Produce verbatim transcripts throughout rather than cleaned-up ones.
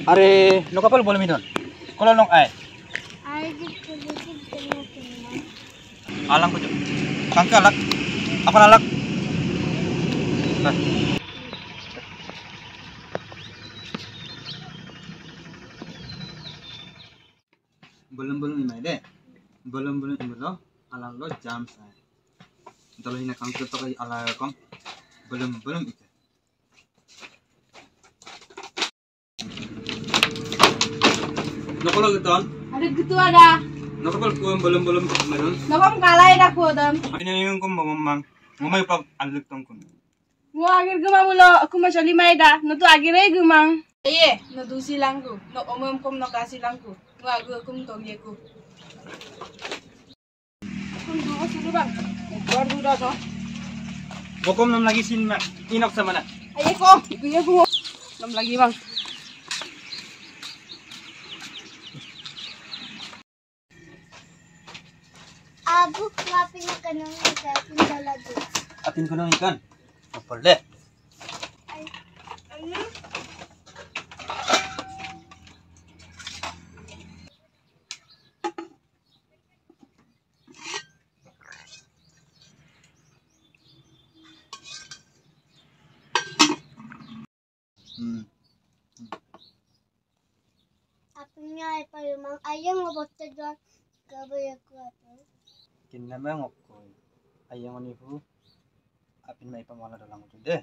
Are no kapal boleh minum. Kalau nok ay. Ay dito dito tengok. Alang ko jo. Kangka alak. Apa alak? Nah. Belum-belum ini deh. Belum-belum ini lo alang lo jam saya. Kalau ini kangka to kay ala kom. Belum-belum itu. Nokolo gitu. Ada gitu ada. Nokol ko belum-belum meron. Nokom kalay na ko dam. Ini yung kom mamang. Ngomay pa alik tong kun. Mo agir guma mulo aku ma chali mai da. No to agir ay gumang. Aye, no dusi lang ko. No omom kom no kasi lang ko. Mo agir kum to ye ko. Kum do sudu bang. Bor du da to. Bokom nam lagi sin inok sa mana. Aye ko, kuya ko. Nam lagi bang. Abu, ngapin na ka nung isa, pindalado. Atin ko nang ikan. Kapal deh. Ay, ano? Hmm. Apin nga ay parumang ayang mabot sa doon. Gabay ako ito. Kinamang ako. Ayang ni fu. Apin may pamala dalang ko deh.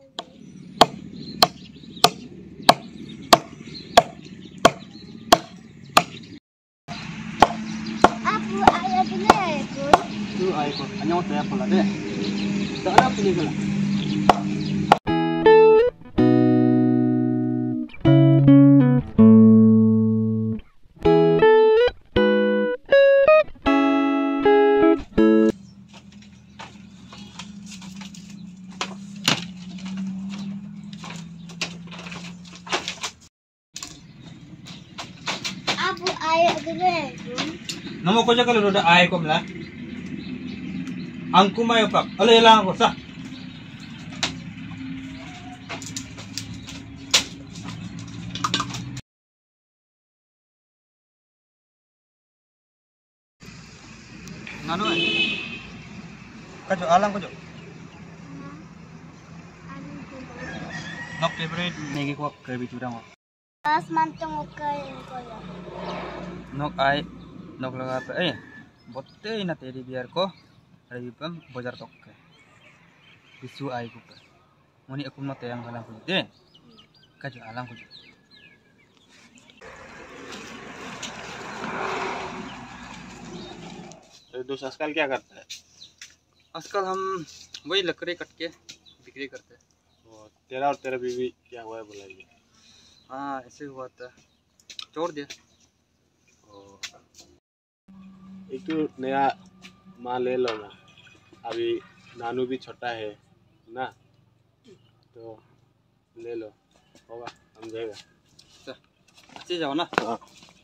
Apo, ayaw din na eh po. Tu ay ko. Anyong saya pula deh. Tak ada pilih pula. Apo, ayaw din na eh po. Namo ko ja kalau udah ay ko mla. Ang kumayo pak. Alay lang ako sa. Ngano ay? Kajo alang ko jo. Anong ko ba? Nok favorite negi ko krebi tudang. Tapos mantong ukayin ko lang. Nok ay nok laga pe eh botte na teri biar ko rebi pam bojar tokke bisu ay ko pe moni akum na tayang halang ko de kajo alang ko तो दोस्त आजकल क्या करता है? आजकल हम वही लकड़ी कट के बिक्री करते हैं। वो तेरा और तेरा बीवी क्या हुआ है बोलाइए। हाँ ऐसे हुआ था छोड़ दिया। एक तो नया माँ ले लो ना, अभी नानू भी छोटा है ना, तो ले लो, होगा समझेगा। अच्छे जाओ ना। हाँ।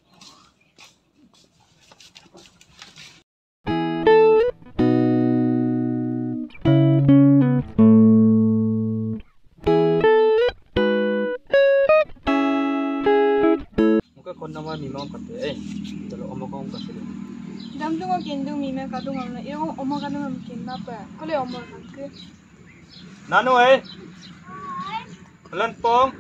मुका कौन nama mimang kate eh kalau omong kong kasih. Dam tu kau kendung mime kadung amna. Iyo omong kadung am kenda pa. Kole omong ke. Nano eh. Lan pong.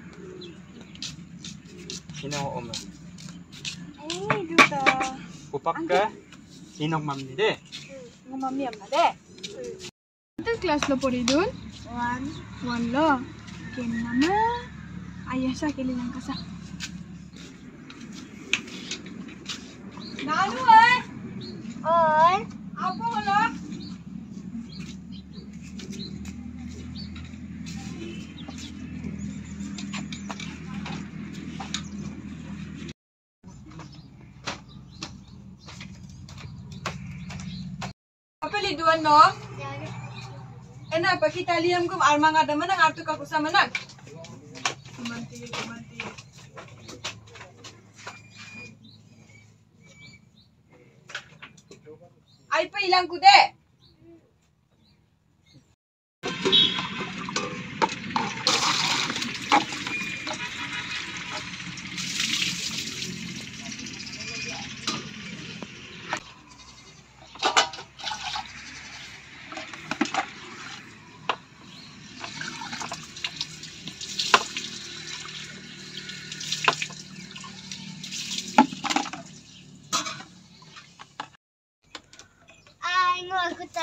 Sino ang omong? Ay, duta. Kupak ka. Sinong mamni de? Ng mami amna de. Ito class lo po rin dun? One. One lo. Ken nama. Ayah sa kililang kasa. Nanu eh. Oy. Apa wala? Apa liduan no? Ena pakita liam kum armang ada manang artu ka kusa manang. Kumanti kumanti. Ay pa ilang kude.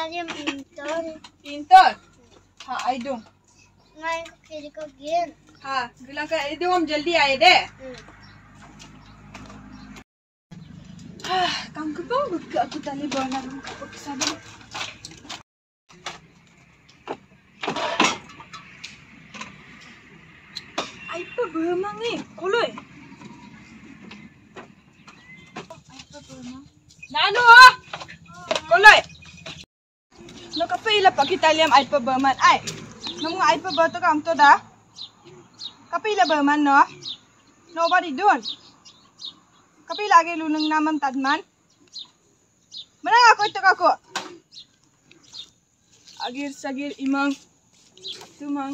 Kalian pintar. Pintar. Ha, I dong. Ngai ko kiri ko gin. हाँ बिlang का ये हम जल्दी आए दे हाँ काम के बang buka aku tali bawa nak aku kesana ai pa bermang ni koloi ai pa bermang nanu koloi no kapila pakitaliam ai pa berman ai nung ai pa ba to kam to da Kapila ba man no? Nobody doon. Kapila lagi lunang naman tadman. Mana ako ito kako? Agir sagir imang. Tumang.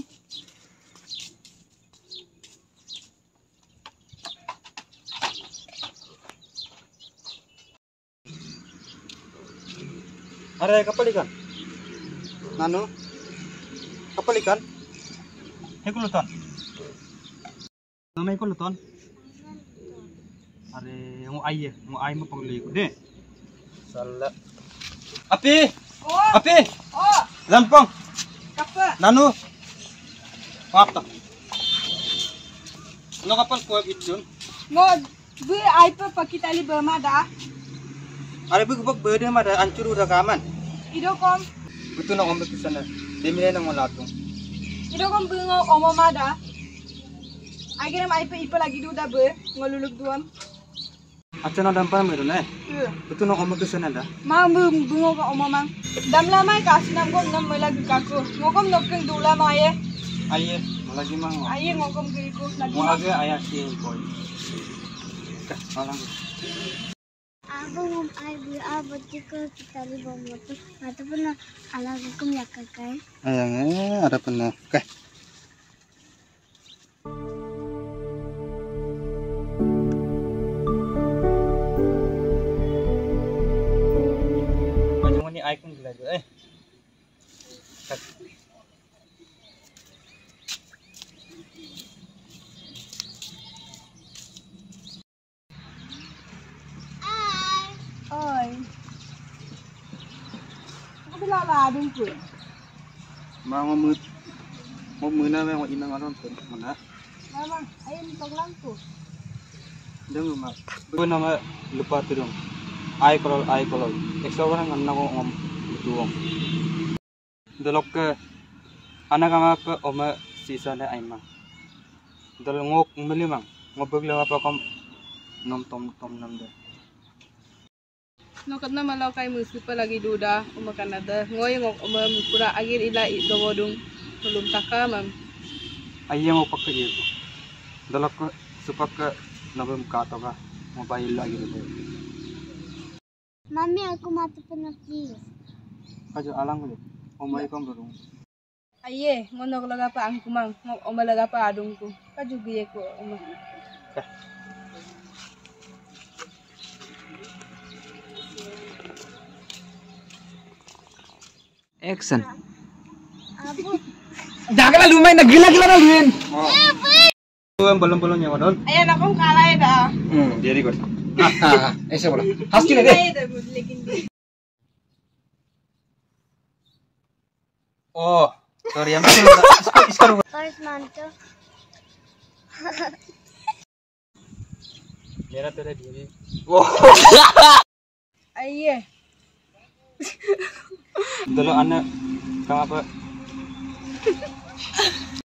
Are kapal ikan? Nanu? Kapal ikan? Hekulutan. Namay ko luton. Are mo ay mo ay mo pang ligo de. Sala. Api! Oh! Api! Oh! Lampong. Kapa! Nanu. Wapta. Ano kapal ko itun? Ngod, bu ay pa pakitali ba mada? Are bu bag bede mada ancur udah kaman. Ido kom, Betul na ombek sana. Demire nang malatong. ido kom bungo omo mada. Agir am ay pa ipa lagi duda bu ngolulug duam. Acha na dampar meron eh. Betul na ombek sana da. Mang bu bungo ka omo mang. Dam lamay kasi nam kom nam malag kako. Ngokom nokeng dula maye. Aye, lagi mang. Aye ngokom kiko lagi. Mo aga ayah si boy. Ka, alang. Abang ngom ay bi abot ko kitali bawa motor. Ataupun alaga ko yakakay. Ayang eh, ada pernah. Oke. Macam ni icon gila tu eh. Kat. Oi. Aku bila ladung ku. Mau ngomut. Mau muna mau inang aron pun mana. Memang ayam toglang ku. Dengar mak. Aku nama lupa tu dong. Ai kolol ai kolol. Eksa orang anak ngom tuong. Dalok ke anak ama ke oma sisa na ai mang. Dal ngok umeli mang. Ngobeg lewa pa kom nom tom tom nam de. No kat na malaw kay musi pa lagi duda umakan ada. Ngoy ngok uma pura agir ila idowodung belum taka mam. Ayah mau pakai itu. Dalok ke supak ke nabem kata ka. Mobile lagi tu. Mami aku mati pernah please. Kajo alang ko. Omay kom berung. Aye, ngono laga pa ang kumang, ngok oma laga pa adung ku. Kajugiye ko uma. Action. Abu. Janganlah lumayan nak gila-gila na lumayan. Oh. Itu yang belum-belum nyawa don. Ayan akong kalay da. Hmm, very good. Ah, ऐसे बोला. हंस के दे. Oh, sorry I'm इसको इसका First manto. मेरा तेरा धीरे. Oh. Aye. Dulu anak kamu apa?